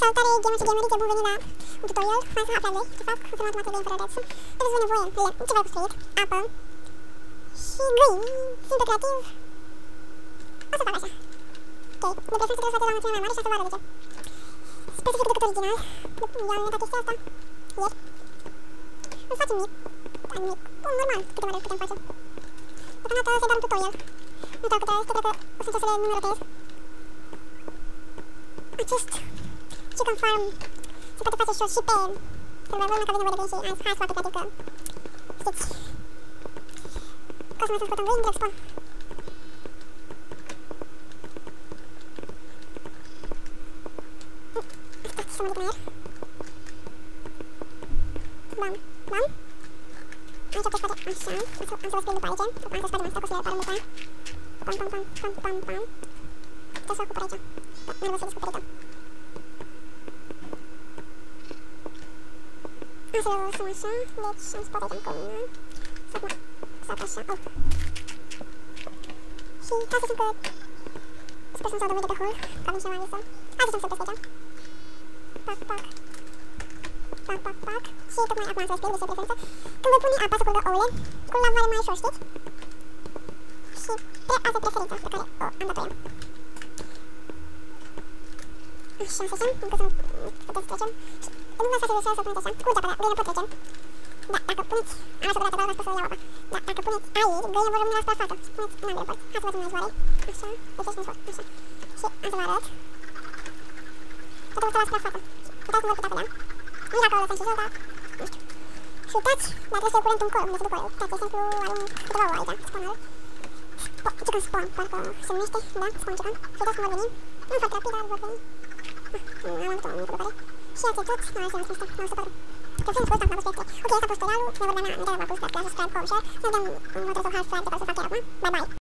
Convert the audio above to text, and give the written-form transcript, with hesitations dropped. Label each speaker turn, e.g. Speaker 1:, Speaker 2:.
Speaker 1: Salutare gamer și gamerițe, bun venit la un tutorial. Hai să aflăm noi ce fac, o să mă de infrared redstone. Trebuie să avem nevoie de ce v-ai construit, apă și găini, simplu creativ. O să fac așa. Ok, de preferență trebuie să fac la înălțime mai mare și asta vă arăt de ce. Sper să fie cât original. Eu am inventat chestia asta ieri. Îl facem mic, mic, bun, normal, câte mare putem face. Deocamdată ăsta e doar un tutorial. Nu știu câte este, cred că o să încerc să le numerotez. Acest chicken farm se poate face și pe serverul, dacă avem nevoie de găini și hai să foarte creativ că știți. Ca să mai transportăm găini, direct spun. Stai, să mă ridic mai ieri. Bam, bam. Aici puteți face așa, am să vă spun după aici. Am să spargem asta cu să le reparăm după aia. Pam, pam, pam, pam, pam, pam. Puteți să o acopăr aici. Da, n-are să descoperită. Asta le lăsăm așa, deci am spart aici încă una. Să acum, sac așa, oh. Și hai să zicem că sper să-mi s-au dovedit pe hol, că avem ceva lăsă. Hai să zicem să peste aici. Pac, pac. Pac, pac, pac. Și tocmai acum am să vă explic de ce preferință. Când voi pune apa să curgă ouăle, cu lavare mai ușor, știți? Și asta e preferința pe care o am dat-o eu. Așa, să zicem, încă să puteți trecem. Nu vă faceți să o puneți așa, curge apa, dar găină pot trece. Da, dacă puneți, am lăsat o dată, v-am spus să iau apa. Da, dacă puneți aer, găină vor rămâne la suprafață. Puneți în ambele părți. Hai să vă ținem zvoarei. Așa, deci ești în zvoar, așa. Și am să vă arăt. Totul stă la suprafață. Uitați cum vor putea vedea. Nu știu dacă o lăsăm și jos, dar nu știu. Și uitați, dar trebuie să iau curentul încolo, unde se ducă el. Uitați, de exemplu, arunc câteva ouă aici, spawnul. Chicken spawn, parcă se numește, da, spawn chicken. Și uitați cum vor veni. Nu foarte rapid, dar vor veni. Am avut o mică preocupare. Și ați tot, nu mai știu, nu știu, preferim scurt, am pus pe extra. Ok, asta a fost tutorialul, ne vorbeam la Media de Marcus, like, subscribe, comment, share. Să ne vedem în următorul half-life de care o să fac chiar acum. Bye bye!